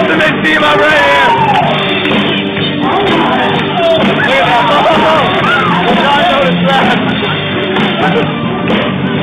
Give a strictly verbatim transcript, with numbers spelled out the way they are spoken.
ultimate team up right here. Look at that. Oh, did not notice that.